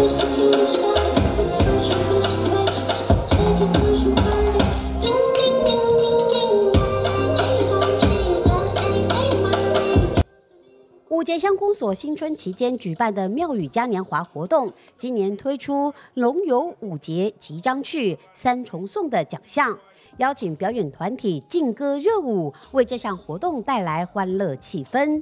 五节乡公所新春期间举办的庙宇嘉年华活动，今年推出龙游五节吉章趣三重颂的奖项，邀请表演团体劲歌热舞，为这项活动带来欢乐气氛。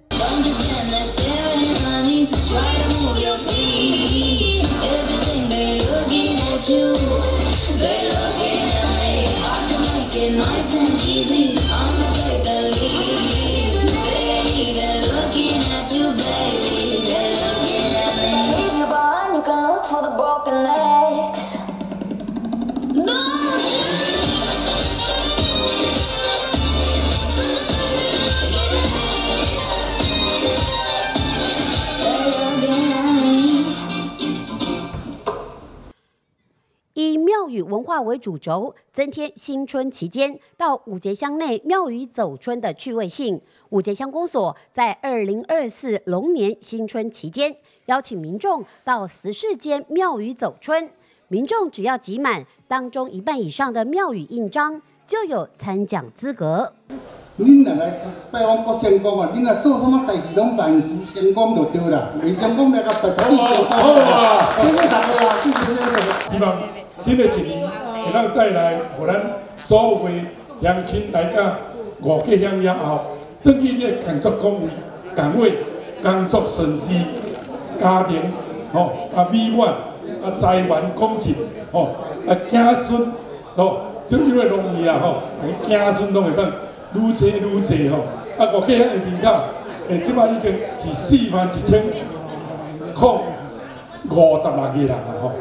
以庙宇文化为主轴，增添新春期间到五节乡内庙宇走春的趣味性。五节乡公所在2024龙年新春期间，邀请民众到14间庙宇走春。民众只要集满当中一半以上的庙宇印章，就有参奖资格。 恁若来拜访国先公啊，恁若做什么代志拢万事成功就对啦，未成功来甲白十几成功啦。谢谢大家啦，谢谢。 希望新的一年会当带来，互咱所有的乡亲来到五节乡了后，转去你的工作岗位工作顺遂，家庭美满财源广进子孙就因为容易啊大家子孙拢会当愈济愈济五节乡的人口即摆已经是41056个人啊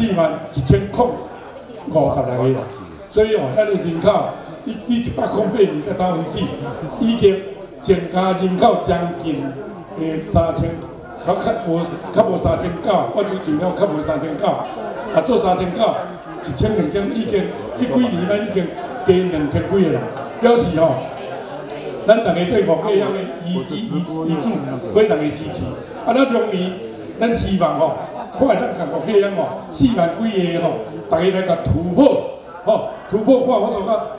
41056个人，所以咱的人口以108年到当为止，已经增加人口将近3000，较无3900，我就了较无3900，做3900，1000、2000，已经这几年咱已经加2000几个人，表示咱大家对五节乡的遗嘱非常的支持。咱龙年，咱希望看咱甲五节乡4万几个大家来甲突破看我到到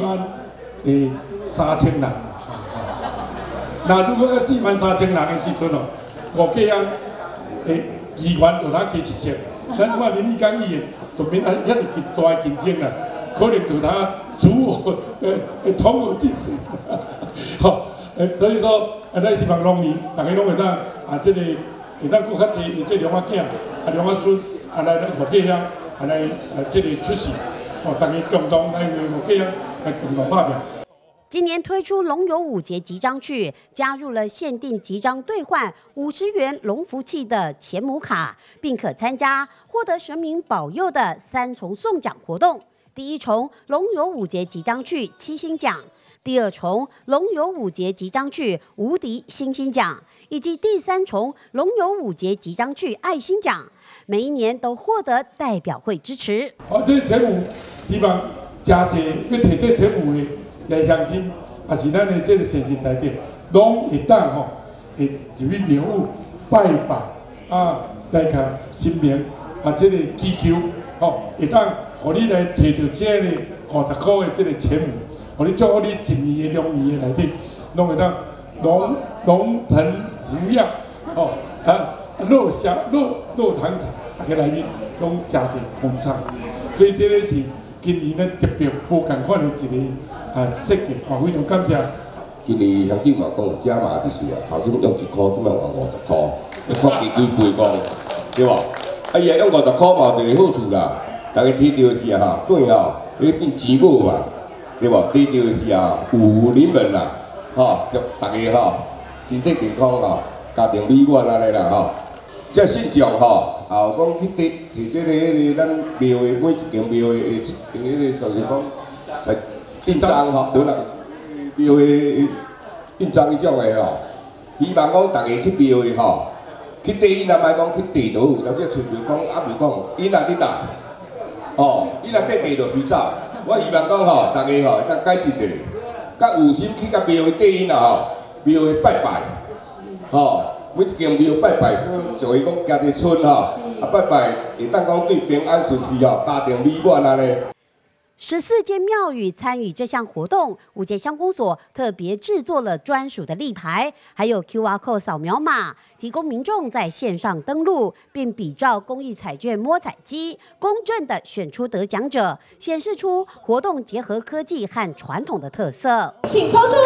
43000人。那如果到43000人的时阵五节乡的议员就通加一些，咱看林义刚议员就免遐尼大的竞争啦，可能就他主我同我进行。所以说，咱希望龙年大家拢会当这个会当搁较济，这两仔囝、两仔孙来咱五节乡来这个出席，大家共同来为五节乡来共同拍拼。 今年推出龙游五节吉章趣，加入了限定吉章兑换50元龙福气的钱母卡，并可参加获得神明保佑的3重送奖活动。第1重龙游五节吉章趣7星奖，第2重龙游五节吉章趣无敌星星奖，以及第3重龙游五节吉章趣爱心奖，每一年都获得代表会支持。 这个钱母希望加济要摕这钱母的来乡亲，也是咱的这个现实内底，拢会当会入去庙宇拜来甲神明这个祈求会当。互你来摕到这个50块的这个钱母，互你祝福你一年的龙年的内底，拢会当龙腾虎跃，落堂茶，大家内面拢真侪丰盛。所以这个是今年咱特别无共款的一个设计，非常感谢。 今年乡长嘛讲加码一岁头先用1块，即摆换50块，你看地球倍光，对无？伊用50块嘛，就个好处啦。大家摕到的是对你变钱母嘛，对无？摕到的是有你们啦，祝大家身体健康家庭美满安尼啦这信众后讲去摕这个咱庙的每一间庙的就是讲印章就人庙的印章迄种的希望讲大家去庙的去地伊若莫讲去地倒，有时像讲比如讲伊若伫倒。伊若缀地就随走。我希望讲大家会当改进一下，甲有心去甲庙的底因庙的拜拜， 吼，每一间庙拜拜，就伊讲家己村吼，拜拜会当讲对平安顺遂吼，家庭美满安尼。 14间庙宇参与这项活动，五节乡公所特别制作了专属的立牌，还有 QR code 扫描码，提供民众在线上登录，并比照公益彩券摸彩机，公正的选出得奖者，显示出活动结合科技和传统的特色。 请抽出，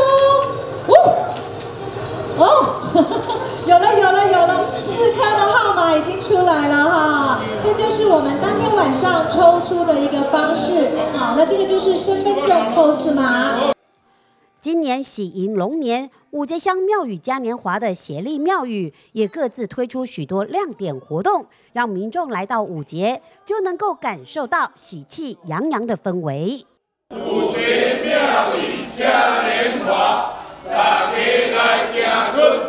有了，4颗的号码已经出来了哈，这就是我们当天晚上抽出的一个方式。好，那这个就是身份证 POS 码。 今年喜迎龙年，五节乡庙宇嘉年华的协力庙宇也各自推出许多亮点活动，让民众来到五节就能够感受到喜气洋洋的氛围。 五节庙宇嘉年华，大家来行顺。